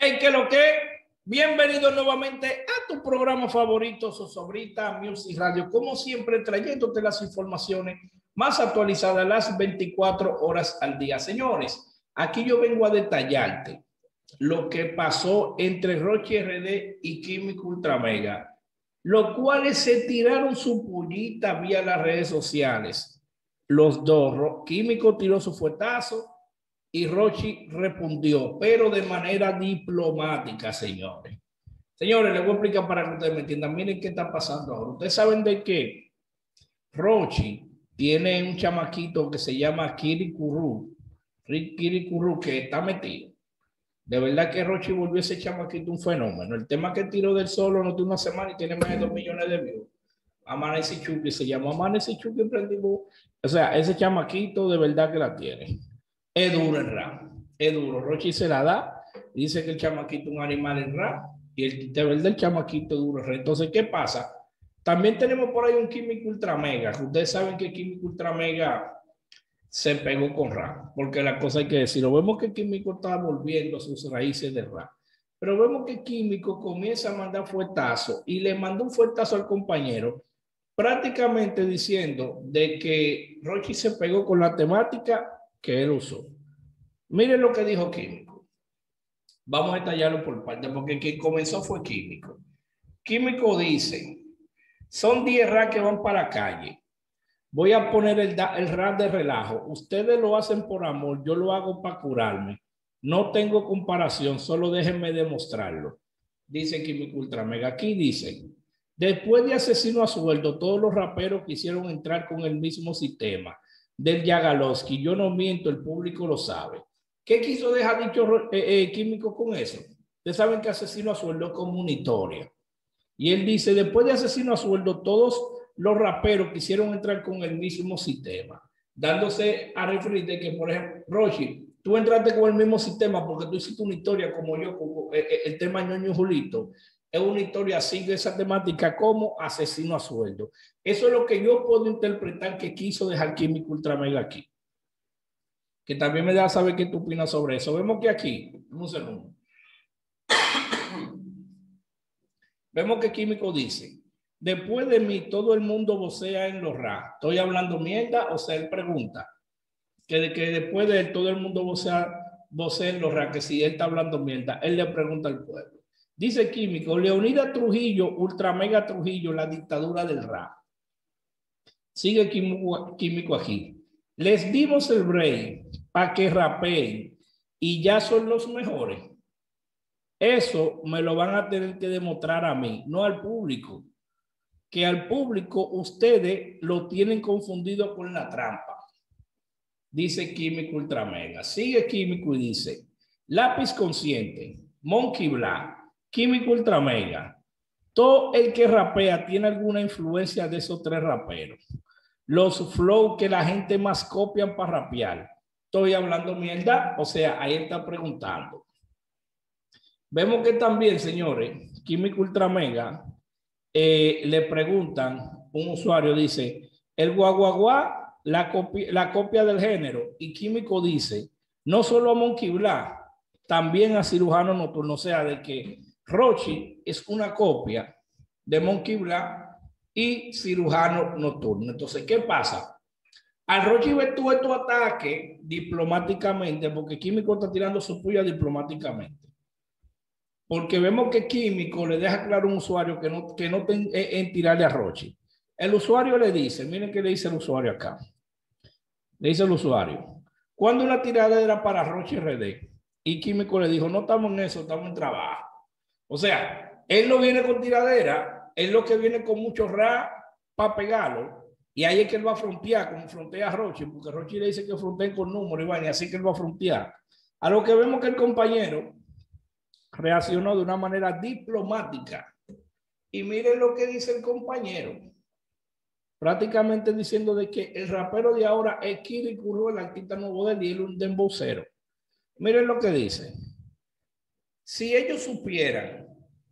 Hey, ¿qué lo que? Bienvenido nuevamente a tu programa favorito, Sosobrita Music Radio. Como siempre, trayéndote las informaciones más actualizadas las 24 horas al día. Señores, aquí yo vengo a detallarte lo que pasó entre Rochi RD y Químico Ultramega, los cuales se tiraron su pullita vía las redes sociales. Los dos, Químico tiró su fuetazo y Rochi respondió, pero de manera diplomática, señores. Señores, les voy a explicar para que ustedes me entiendan. Miren qué está pasando ahora. Ustedes saben de que Rochi tiene un chamaquito que se llama Kirikuru, que está metido. De verdad que Rochi volvió ese chamaquito un fenómeno. El tema que tiró del solo no tiene una semana y tiene más de 2 millones de views. Amanece Chucky, se llama Amanece Chucky Emprendimos. O sea, ese chamaquito de verdad que la tiene. Es duro el rap, es duro. Rochi se la da, dice que el chamaquito es un animal en rap y el de verdad el chamaquito es duro el rap. Entonces, ¿qué pasa? También tenemos por ahí un Químico Ultra Mega. Ustedes saben que Químico Ultra Mega se pegó con rap, porque la cosa hay que decirlo. Vemos que Químico está volviendo a sus raíces de rap, pero vemos que Químico comienza a mandar fuetazos y le mandó un fuetazo al compañero, prácticamente diciendo de que Rochi se pegó con la temática que él usó. Miren lo que dijo Químico. Vamos a detallarlo por parte, porque quien comenzó fue Químico. Químico dice, son 10 rap que van para la calle. Voy a poner el rap de relajo. Ustedes lo hacen por amor, yo lo hago para curarme. No tengo comparación, solo déjenme demostrarlo. Dice Químico Ultramega. Aquí dice, después de Asesino a Sueldo, todos los raperos quisieron entrar con el mismo sistema del Yagalowski. Yo no miento, el público lo sabe. ¿Qué quiso dejar dicho Químico con eso? Ustedes saben que Asesino a Sueldo es como una historia. Y él dice, después de Asesino a Sueldo, todos los raperos quisieron entrar con el mismo sistema, dándose a referir de que, por ejemplo, Rochi, tú entraste con el mismo sistema porque tú hiciste una historia como yo, como el tema Ñoño y Julito, es una historia así de esa temática como Asesino a Sueldo. Eso es lo que yo puedo interpretar que quiso dejar Químico Ultramega aquí. Que también me da a saber qué tú opinas sobre eso. Vemos que aquí, un segundo. Vemos que Químico dice, después de mí todo el mundo vocea en los rap. ¿Estoy hablando mierda? O sea, él pregunta, que después de él todo el mundo vocea en los rap, que si él está hablando mierda, él le pregunta al pueblo. Dice Químico, Leonida Trujillo, Ultramega Trujillo, la dictadura del rap. Sigue Químico aquí. Les dimos el break para que rapeen y ya son los mejores. Eso me lo van a tener que demostrar a mí, no al público. Que al público ustedes lo tienen confundido con la trampa. Dice Químico Ultramega. Sigue Químico y dice, Lápiz Consciente, Monkey Black, Químico Ultramega. Todo el que rapea tiene alguna influencia de esos tres raperos. Los flow que la gente más copian para rapear. Estoy hablando mierda, o sea, ahí está preguntando. Vemos que también, señores, Químico Ultramega, le preguntan, un usuario dice, el guaguaguá, la copia del género, y Químico dice, no solo a Monkey Black, también a Cirujano Nocturno, o sea, de que Rochi es una copia de Monkey Black y Cirujano Nocturno. Entonces, ¿qué pasa? Al Rochi ve todo estos ataques diplomáticamente, porque Químico está tirando su puya diplomáticamente. Porque vemos que Químico le deja claro a un usuario que no está en tirarle a Rochi. El usuario le dice, miren qué le dice el usuario acá. Le dice el usuario, ¿cuándo una tirada era para Rochi RD? Y Químico le dijo, no estamos en eso, estamos en trabajo. O sea, él no viene con tiradera, él lo que viene con mucho rap para pegarlo. Y ahí es que él va a frontear, como frontea a Rochi, porque Rochi le dice que fronteen con números, y así que él va a frontear. A lo que vemos que el compañero reaccionó de una manera diplomática. Y miren lo que dice el compañero, prácticamente diciendo de que el rapero de ahora es Kirikuru, el artista nuevo de él, un dembocero. Miren lo que dice. Si ellos supieran,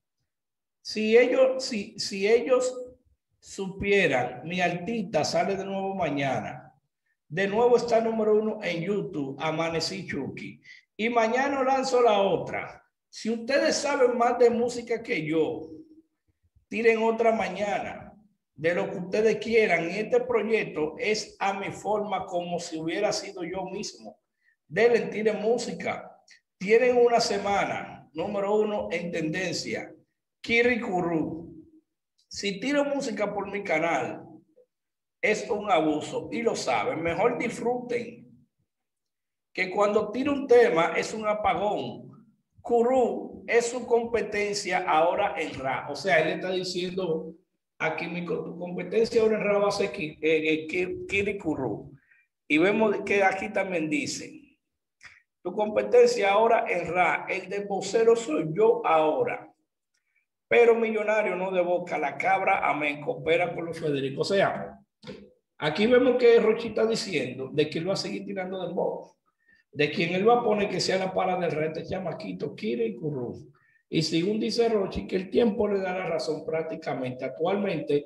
si ellos supieran, mi artista sale de nuevo mañana. De nuevo está número 1 en YouTube, Amanecí Chucky. Y mañana lanzo la otra. Si ustedes saben más de música que yo, tiren otra mañana de lo que ustedes quieran. Y este proyecto es a mi forma, como si hubiera sido yo mismo. Denle, tiren música. Tienen una semana, número 1 en tendencia, Kiri Kuru. Si tiro música por mi canal, es un abuso y lo saben. Mejor disfruten que cuando tiro un tema es un apagón. Kuru es su competencia ahora en rap. O sea, él está diciendo a Químico, tu competencia ahora en rap va a ser Kiri Kuru. Y vemos que aquí también dice, tu competencia ahora en rap, el de vocero soy yo ahora. Pero millonario no de boca, la cabra, amén, coopera con los Federico. O sea, aquí vemos que Rochi está diciendo de que él va a seguir tirando de voz, de quien él va a poner que sea la para del rey, este chamaquito, Kiri Kuru. Y según dice Rochi, que el tiempo le da la razón prácticamente. Actualmente,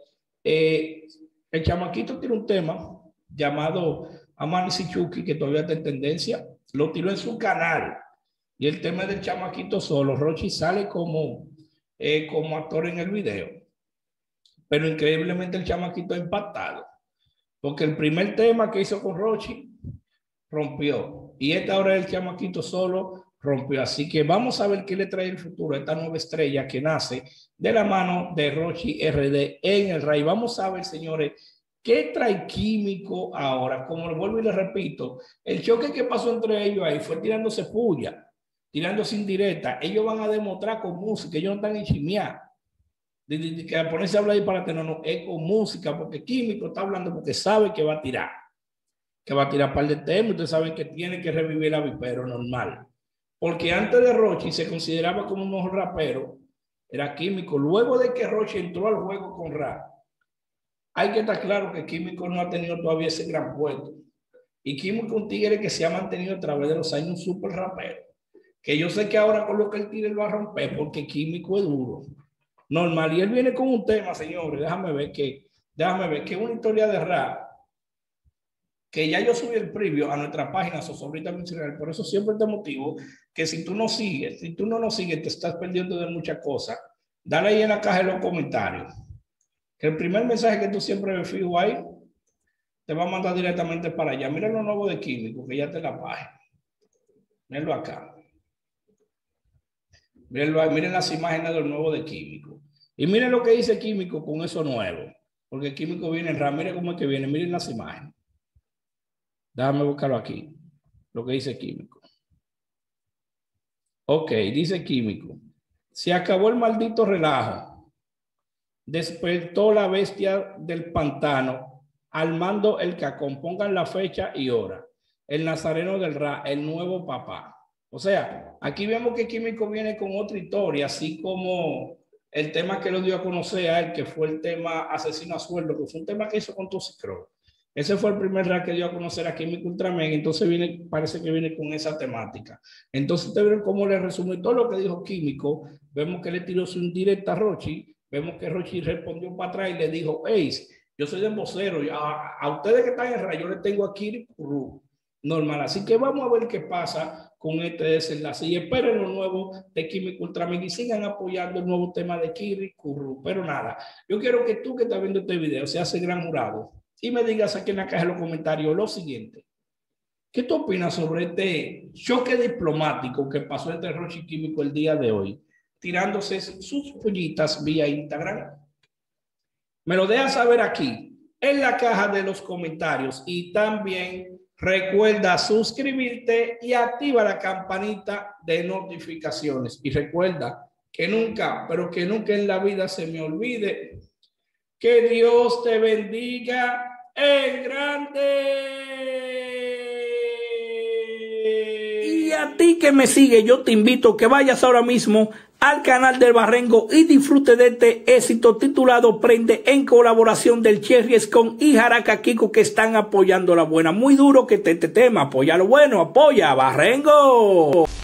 el chamaquito tiene un tema llamado Amanisi Chucky, que todavía está en tendencia, lo tiró en su canal. Y el tema del chamaquito solo, Rochi sale como actor en el video. Pero increíblemente el chamaquito ha impactado. Porque el primer tema que hizo con Rochi rompió. Y esta hora el chamaquito solo rompió. Así que vamos a ver qué le trae el futuro a esta nueva estrella que nace de la mano de Rochi RD en el RAI. Vamos a ver, señores, qué trae Químico ahora. Como le vuelvo y le repito, el choque que pasó entre ellos ahí fue tirándose puya, tirándose indirecta. Ellos van a demostrar con música, ellos no están en chimiar. Que ponerse a hablar disparate, no, es con música, porque Químico está hablando porque sabe que va a tirar un par de temas. Ustedes saben que tiene que revivir a Vipero normal, porque antes de Rochi se consideraba como un mejor rapero, era Químico. Luego de que Rochi entró al juego con rap, hay que estar claro que Químico no ha tenido todavía ese gran puesto, y Químico un tigre que se ha mantenido a través de los años un súper rapero, que yo sé que ahora con lo que él tire lo va a romper, porque Químico es duro normal. Y él viene con un tema, señores, déjame ver que es una historia de rap, que ya yo subí el preview a nuestra página Zozobrita Musical. Por eso siempre te motivo que si tú no nos sigues, te estás perdiendo de muchas cosas. Dale ahí en la caja de los comentarios, que el primer mensaje que tú siempre me fijo ahí, te va a mandar directamente para allá. Mira lo nuevo de Químico, que ya está en la página. Mírenlo acá. Miren las imágenes del nuevo de Químico. Y miren lo que dice Químico con eso nuevo. Porque Químico viene en rap. Miren cómo es que viene. Miren las imágenes. Déjame buscarlo aquí. Lo que dice Químico. Ok, dice Químico. Se acabó el maldito relajo. Despertó la bestia del pantano. Armando el cacón. Pongan la fecha y hora. El nazareno del rap. El nuevo papá. O sea, aquí vemos que Químico viene con otra historia, así como el tema que lo dio a conocer a él, que fue el tema Asesino a Sueldo, que fue un tema que hizo con Toxicro. Ese fue el primer rap que dio a conocer a Químico Ultraman. Entonces parece que viene con esa temática. Entonces ustedes ven cómo le resume todo lo que dijo Químico. Vemos que le tiró su indirecta a Rochi. Vemos que Rochi respondió para atrás y le dijo, hey, yo soy de vocero, a ustedes que están en rap, yo les tengo aquí normal. Así que vamos a ver qué pasa con este desenlace. Y esperen lo nuevo de Químico Ultraman y sigan apoyando el nuevo tema de Kiri Kuru. Pero nada, yo quiero que tú que estás viendo este video seas el gran jurado y me digas aquí en la caja de los comentarios lo siguiente. ¿Qué tú opinas sobre este choque diplomático que pasó entre Rochi y Químico el día de hoy, tirándose sus pollitas vía Instagram? Me lo dejas saber aquí en la caja de los comentarios. Y también recuerda suscribirte y activa la campanita de notificaciones. Y recuerda que nunca, pero que nunca en la vida se me olvide que Dios te bendiga en grande. Y a ti que me sigue, yo te invito que vayas ahora mismo al canal del Barrengo y disfrute de este éxito titulado Prende, en colaboración del Cherry Escon y Jaraca Kiko, que están apoyando la buena. Muy duro que este tema, apoya lo bueno, apoya Barrengo.